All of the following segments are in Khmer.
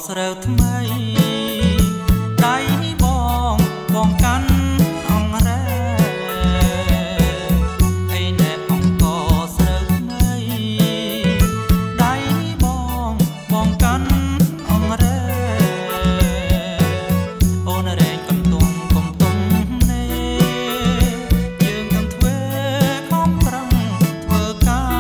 ស្រូវថ្មីដៃបងកាន់អង្រែអីណែអង្គស្រូវថ្មីដៃបងកាន់អង្រែអូនរែងកន្ទុំនេះយើងនឹងធ្វើខំប្រឹងធ្វើការ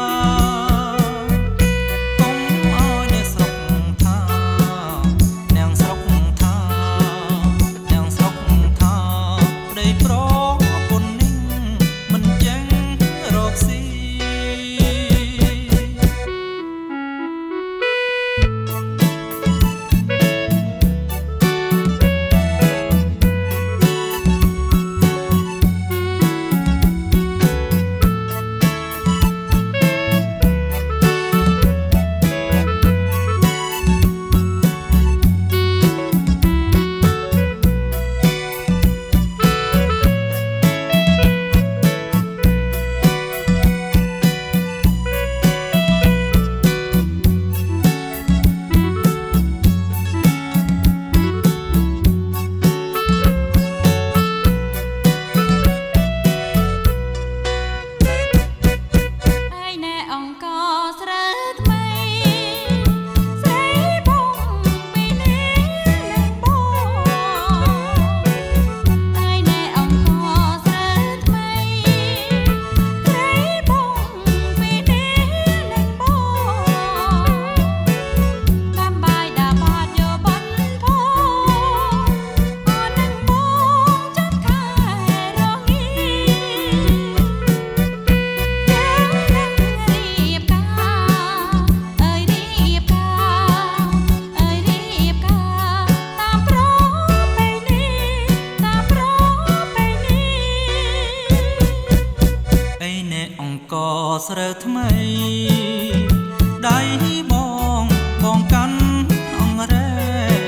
ស្រូវថ្មីដៃបងកាន់អង្រែ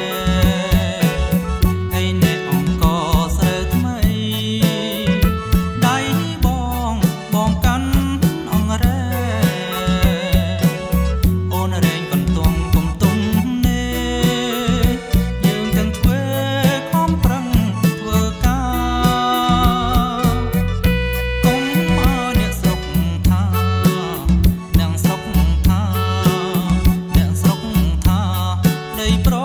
អីណែអង្គស្រូវថ្មីដៃបងកាន់អង្រែអូនរែងកន្ទុំនេះយើងទាំងធ្វើខំប្រឹងធ្វើការកុំឲ្យអ្នកស្រុកអ្នកស្រុកថាដីប្រ